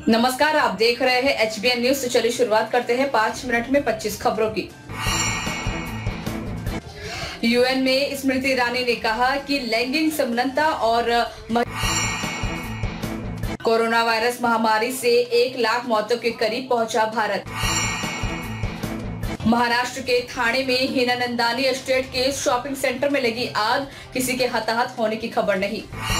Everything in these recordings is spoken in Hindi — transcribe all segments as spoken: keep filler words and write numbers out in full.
नमस्कार, आप देख रहे हैं एच बी एन न्यूज। तो चलिए शुरुआत करते हैं पाँच मिनट में पच्चीस खबरों की। यूएन में स्मृति ईरानी ने कहा कि लैंगिक समानता और कोरोना वायरस महामारी से एक लाख मौतों के करीब पहुंचा भारत। महाराष्ट्र के ठाणे में हिनानंदानी एस्टेट के शॉपिंग सेंटर में लगी आग, किसी के हताहत होने की खबर नहीं।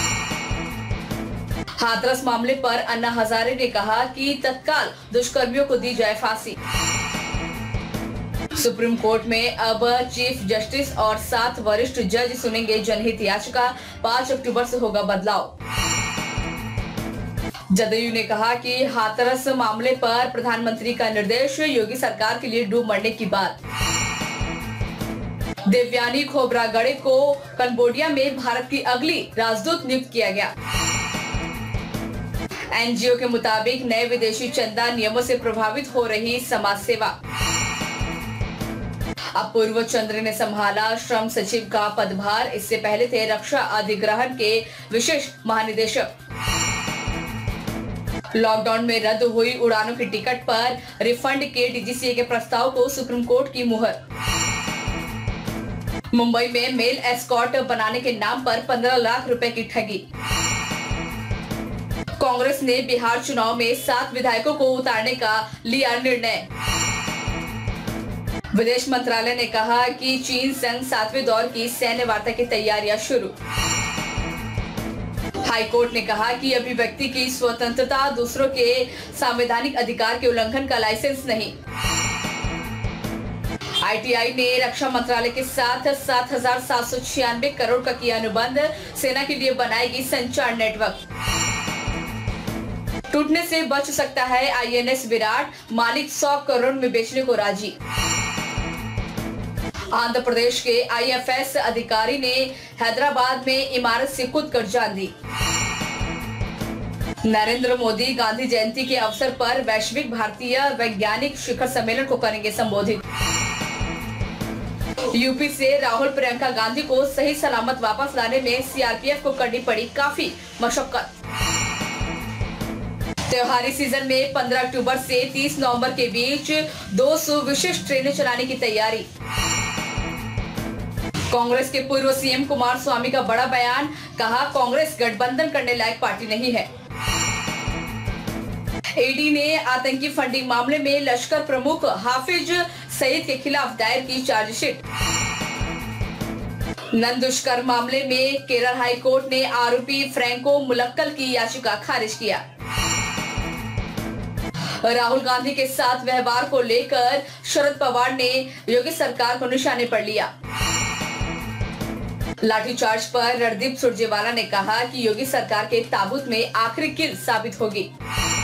हाथरस मामले पर अन्ना हजारे ने कहा कि तत्काल दुष्कर्मियों को दी जाए फांसी। सुप्रीम कोर्ट में अब चीफ जस्टिस और सात वरिष्ठ जज सुनेंगे जनहित याचिका, पाँच अक्टूबर से होगा बदलाव। जदयू ने कहा कि हाथरस मामले पर प्रधानमंत्री का निर्देश, योगी सरकार के लिए डूब मरने की बात। देवयानी खोब्रागड़े को कंबोडिया में भारत की अगली राजदूत नियुक्त किया गया। एनजीओ के मुताबिक नए विदेशी चंदा नियमों से प्रभावित हो रही समाज सेवा। अपूर्व चंद्र ने संभाला श्रम सचिव का पदभार, इससे पहले थे रक्षा अधिग्रहण के विशेष महानिदेशक। लॉकडाउन में रद्द हुई उड़ानों की टिकट पर रिफंड के डीजीसीए के प्रस्ताव को सुप्रीम कोर्ट की मुहर। मुंबई में मेल एस्कॉर्ट बनाने के नाम पर पंद्रह लाख रुपए की ठगी। कांग्रेस ने बिहार चुनाव में सात विधायकों को उतारने का लिया निर्णय। विदेश मंत्रालय ने कहा कि चीन संग सातवें दौर की सैन्य वार्ता की तैयारियां शुरू। हाईकोर्ट ने कहा कि अभिव्यक्ति की स्वतंत्रता दूसरों के संवैधानिक अधिकार के उल्लंघन का लाइसेंस नहीं। आईटीआई ने रक्षा मंत्रालय के साथ सात हजार सात सौ छियानवे करोड़ का किया अनुबंध, सेना के लिए बनाएगी संचार नेटवर्क। टूटने से बच सकता है आईएनएस विराट, मालिक सौ करोड़ में बेचने को राजी। आंध्र प्रदेश के आईएफएस अधिकारी ने हैदराबाद में इमारत से कूदकर जान दी। नरेंद्र मोदी गांधी जयंती के अवसर पर वैश्विक भारतीय वैज्ञानिक शिखर सम्मेलन को करेंगे संबोधित। यूपी से राहुल प्रियंका गांधी को सही सलामत वापस लाने में सीआरपीएफ को करनी पड़ी काफी मशक्कत। त्योहारी सीजन में पंद्रह अक्टूबर से तीस नवंबर के बीच दो सौ विशेष ट्रेनें चलाने की तैयारी। कांग्रेस के पूर्व सीएम कुमार स्वामी का बड़ा बयान, कहा कांग्रेस गठबंधन करने लायक पार्टी नहीं है। ईडी ने आतंकी फंडिंग मामले में लश्कर प्रमुख हाफिज सईद के खिलाफ दायर की चार्जशीट। नन दुष्कर्म मामले में केरल हाई कोर्ट ने आरोपी फ्रैंको मुलक्कल की याचिका खारिज किया। राहुल गांधी के साथ व्यवहार को लेकर शरद पवार ने योगी सरकार को निशाने पर लिया। लाठीचार्ज पर रणदीप सुरजेवाला ने कहा कि योगी सरकार के ताबूत में आखिरी कील साबित होगी।